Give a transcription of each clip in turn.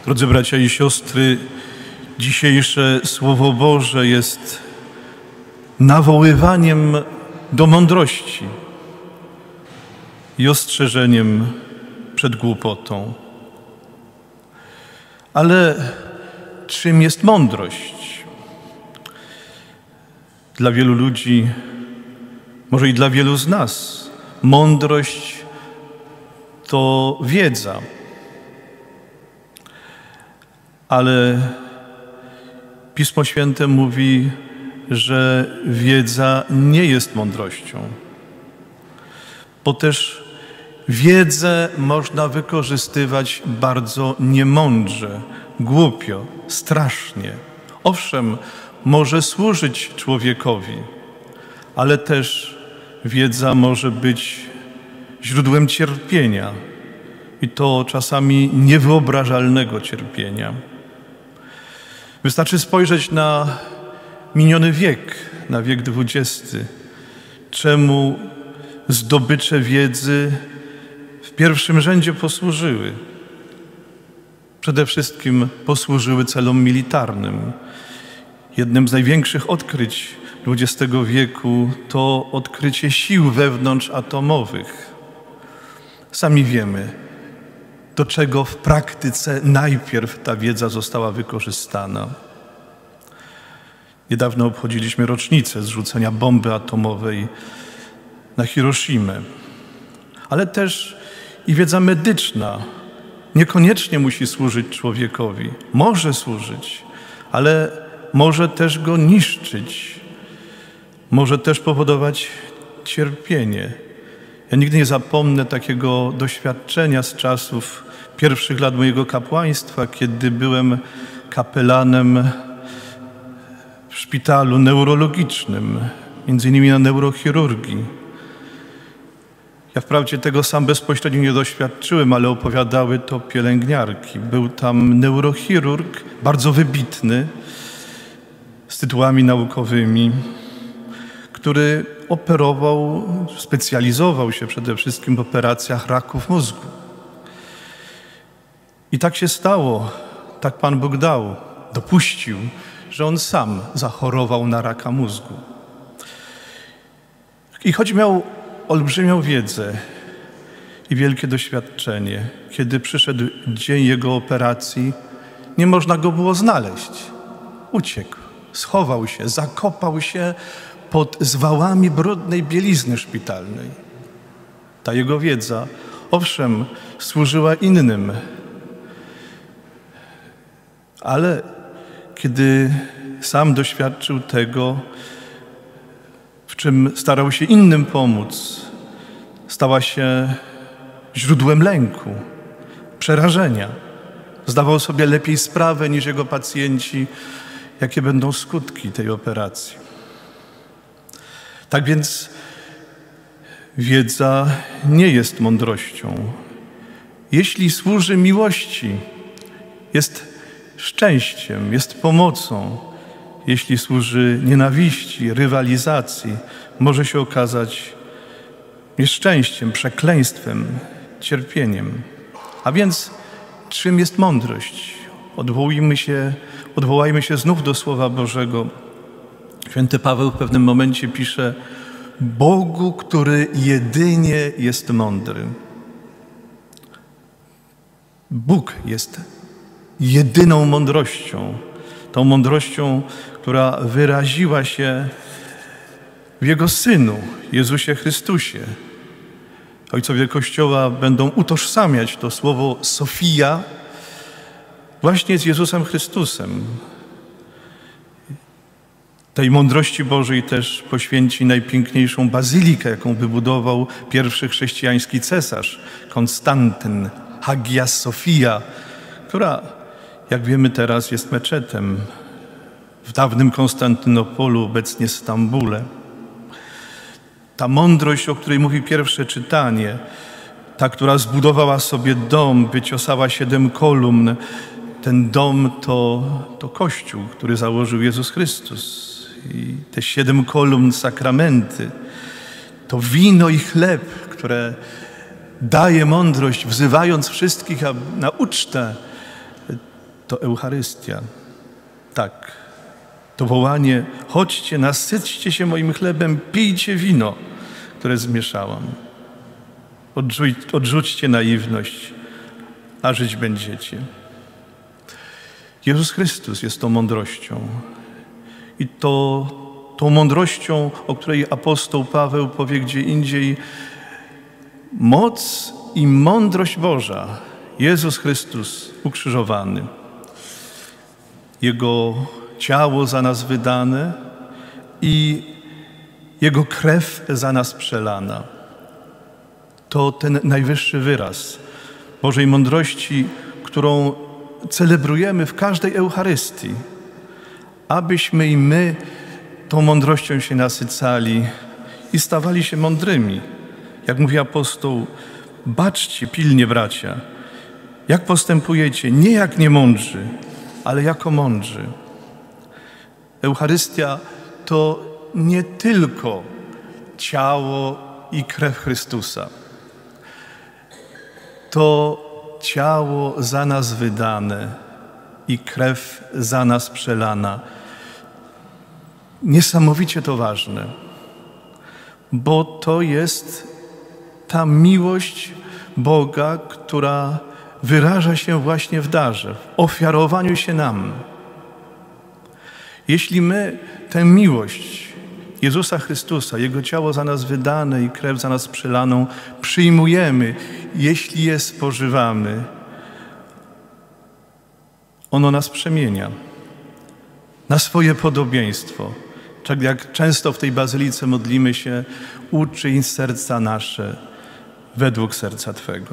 Drodzy bracia i siostry, dzisiejsze Słowo Boże jest nawoływaniem do mądrości i ostrzeżeniem przed głupotą. Ale czym jest mądrość? Dla wielu ludzi, może i dla wielu z nas, mądrość to wiedza. Ale Pismo Święte mówi, że wiedza nie jest mądrością, bo też wiedzę można wykorzystywać bardzo niemądrze, głupio, strasznie. Owszem, może służyć człowiekowi, ale też wiedza może być źródłem cierpienia i to czasami niewyobrażalnego cierpienia. Wystarczy spojrzeć na miniony wiek, na wiek XX, czemu zdobycze wiedzy w pierwszym rzędzie posłużyły. Przede wszystkim posłużyły celom militarnym. Jednym z największych odkryć XX wieku to odkrycie sił wewnątrzatomowych. Sami wiemy, do czego w praktyce najpierw ta wiedza została wykorzystana. Niedawno obchodziliśmy rocznicę zrzucenia bomby atomowej na Hiroshimę. Ale też i wiedza medyczna niekoniecznie musi służyć człowiekowi. Może służyć, ale może też go niszczyć. Może też powodować cierpienie. Ja nigdy nie zapomnę takiego doświadczenia z czasów pierwszych lat mojego kapłaństwa, kiedy byłem kapelanem w szpitalu neurologicznym, między innymi na neurochirurgii. Ja wprawdzie tego sam bezpośrednio nie doświadczyłem, ale opowiadały to pielęgniarki. Był tam neurochirurg, bardzo wybitny, z tytułami naukowymi, który operował, specjalizował się przede wszystkim w operacjach raków mózgu. I tak się stało, tak Pan Bóg dał, dopuścił, że on sam zachorował na raka mózgu. I choć miał olbrzymią wiedzę i wielkie doświadczenie, kiedy przyszedł dzień jego operacji, nie można go było znaleźć. Uciekł, schował się, zakopał się pod zwałami brudnej bielizny szpitalnej. Ta jego wiedza, owszem, służyła innym, ale kiedy sam doświadczył tego, w czym starał się innym pomóc, stała się źródłem lęku, przerażenia. Zdawał sobie lepiej sprawę niż jego pacjenci, jakie będą skutki tej operacji. Tak więc wiedza nie jest mądrością. Jeśli służy miłości, jest szczęściem, jest pomocą. Jeśli służy nienawiści, rywalizacji, może się okazać nieszczęściem, przekleństwem, cierpieniem. A więc czym jest mądrość? Odwołajmy się znów do Słowa Bożego. Święty Paweł w pewnym momencie pisze: Bogu, który jedynie jest mądry. Bóg jest jedyną mądrością, tą mądrością, która wyraziła się w Jego Synu, Jezusie Chrystusie. Ojcowie Kościoła będą utożsamiać to słowo Sofia właśnie z Jezusem Chrystusem. Tej mądrości Bożej też poświęci najpiękniejszą bazylikę, jaką wybudował pierwszy chrześcijański cesarz, Konstantyn, Hagia Sophia, która, jak wiemy teraz, jest meczetem w dawnym Konstantynopolu, obecnie Stambule. Ta mądrość, o której mówi pierwsze czytanie, ta, która zbudowała sobie dom, wyciosała 7 kolumn, ten dom to Kościół, który założył Jezus Chrystus. I te 7 kolumn, sakramenty, to wino i chleb, które daje mądrość, wzywając wszystkich na ucztę to Eucharystia. Tak, to wołanie: chodźcie, nasyćcie się moim chlebem, pijcie wino, które zmieszałam. Odrzućcie naiwność, a żyć będziecie. Jezus Chrystus jest tą mądrością. I tą mądrością, o której apostoł Paweł powie gdzie indziej: moc i mądrość Boża, Jezus Chrystus ukrzyżowany. Jego ciało za nas wydane i Jego krew za nas przelana. To ten najwyższy wyraz Bożej mądrości, którą celebrujemy w każdej Eucharystii, abyśmy i my tą mądrością się nasycali i stawali się mądrymi. Jak mówi apostoł: baczcie pilnie, bracia, jak postępujecie, nie jak niemądrzy, ale jako mądrzy. Eucharystia to nie tylko ciało i krew Chrystusa. To ciało za nas wydane i krew za nas przelana. Niesamowicie to ważne, bo to jest ta miłość Boga, która wyraża się właśnie w darze, w ofiarowaniu się nam. Jeśli my tę miłość Jezusa Chrystusa, Jego ciało za nas wydane i krew za nas przelaną przyjmujemy, jeśli je spożywamy, ono nas przemienia na swoje podobieństwo. Tak jak często w tej bazylice modlimy się: uczyń serca nasze według serca Twego.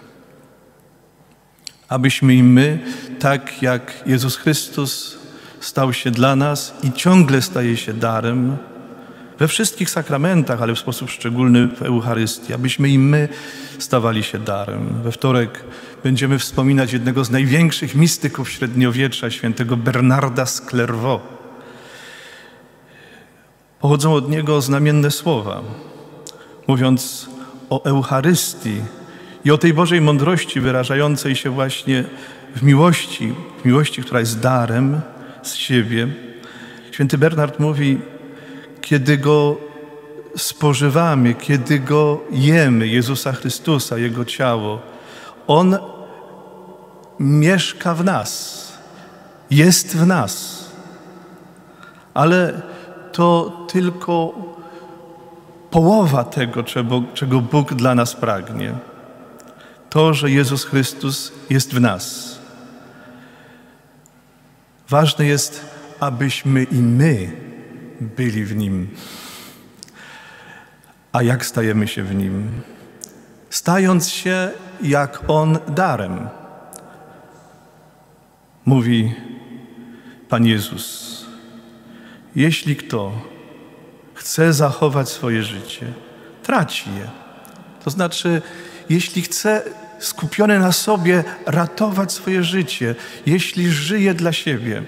Abyśmy i my, tak jak Jezus Chrystus stał się dla nas i ciągle staje się darem, we wszystkich sakramentach, ale w sposób szczególny w Eucharystii, abyśmy i my stawali się darem. We wtorek będziemy wspominać jednego z największych mistyków średniowiecza, świętego Bernarda z Clairvaux. Pochodzą od niego znamienne słowa, mówiąc o Eucharystii i o tej Bożej mądrości wyrażającej się właśnie w miłości, która jest darem z siebie. Święty Bernard mówi: kiedy Go spożywamy, kiedy Go jemy, Jezusa Chrystusa, Jego ciało, On mieszka w nas, jest w nas. Ale to tylko połowa tego, czego Bóg dla nas pragnie. To, że Jezus Chrystus jest w nas. Ważne jest, abyśmy i my byli w Nim. A jak stajemy się w Nim? Stając się jak On darem. Mówi Pan Jezus: jeśli kto chce zachować swoje życie, traci je. To znaczy, jeśli chce skupiony na sobie ratować swoje życie, jeśli żyje dla siebie,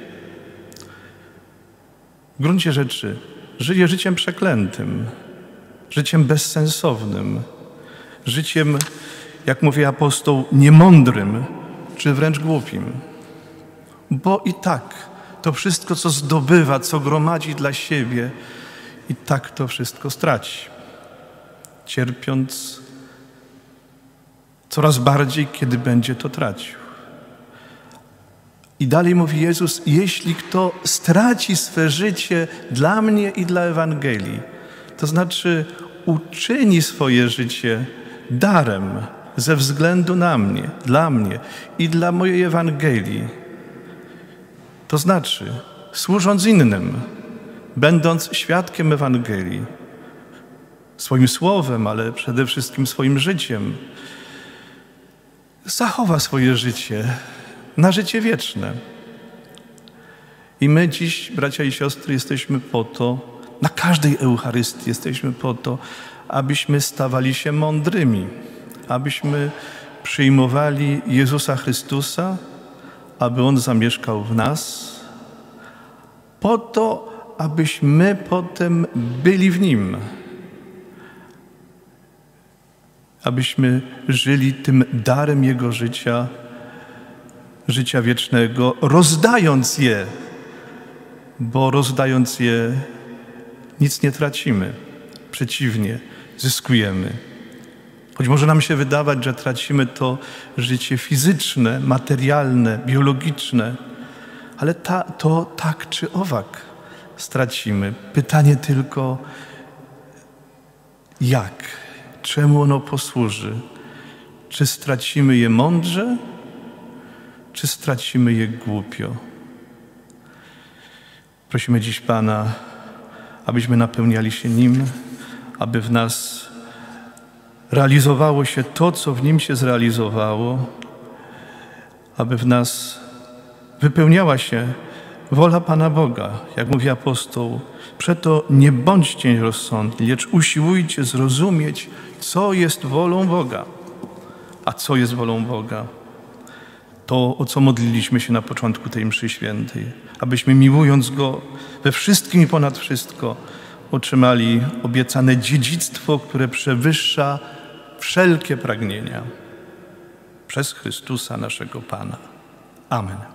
w gruncie rzeczy żyje życiem przeklętym, życiem bezsensownym, życiem, jak mówi apostoł, niemądrym czy wręcz głupim. Bo i tak to wszystko, co zdobywa, co gromadzi dla siebie, i tak to wszystko straci, cierpiąc coraz bardziej, kiedy będzie to tracił. I dalej mówi Jezus: jeśli kto straci swe życie dla mnie i dla Ewangelii, to znaczy uczyni swoje życie darem ze względu na mnie, dla mnie i dla mojej Ewangelii, to znaczy służąc innym, będąc świadkiem Ewangelii, swoim słowem, ale przede wszystkim swoim życiem, zachowa swoje życie na życie wieczne. I my dziś, bracia i siostry, jesteśmy po to, na każdej Eucharystii jesteśmy po to, abyśmy stawali się mądrymi, abyśmy przyjmowali Jezusa Chrystusa, aby On zamieszkał w nas, po to, abyśmy potem byli w Nim, abyśmy żyli tym darem Jego życia życia wiecznego, rozdając je, bo rozdając je nic nie tracimy. Przeciwnie, zyskujemy. Choć może nam się wydawać, że tracimy to życie fizyczne, materialne, biologiczne, ale to tak czy owak stracimy. Pytanie tylko, jak? Czemu ono posłuży? Czy stracimy je mądrze, czy stracimy je głupio? Prosimy dziś Pana, abyśmy napełniali się Nim, aby w nas realizowało się to, co w Nim się zrealizowało, aby w nas wypełniała się wola Pana Boga. Jak mówi apostoł, przeto nie bądźcie nierozsądni, lecz usiłujcie zrozumieć, co jest wolą Boga. A co jest wolą Boga? To, o co modliliśmy się na początku tej mszy świętej, abyśmy miłując Go we wszystkim i ponad wszystko otrzymali obiecane dziedzictwo, które przewyższa wszelkie pragnienia. Przez Chrystusa naszego Pana. Amen.